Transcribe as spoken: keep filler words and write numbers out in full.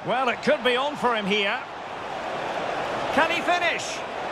Well, it could be on for him here. Can he finish?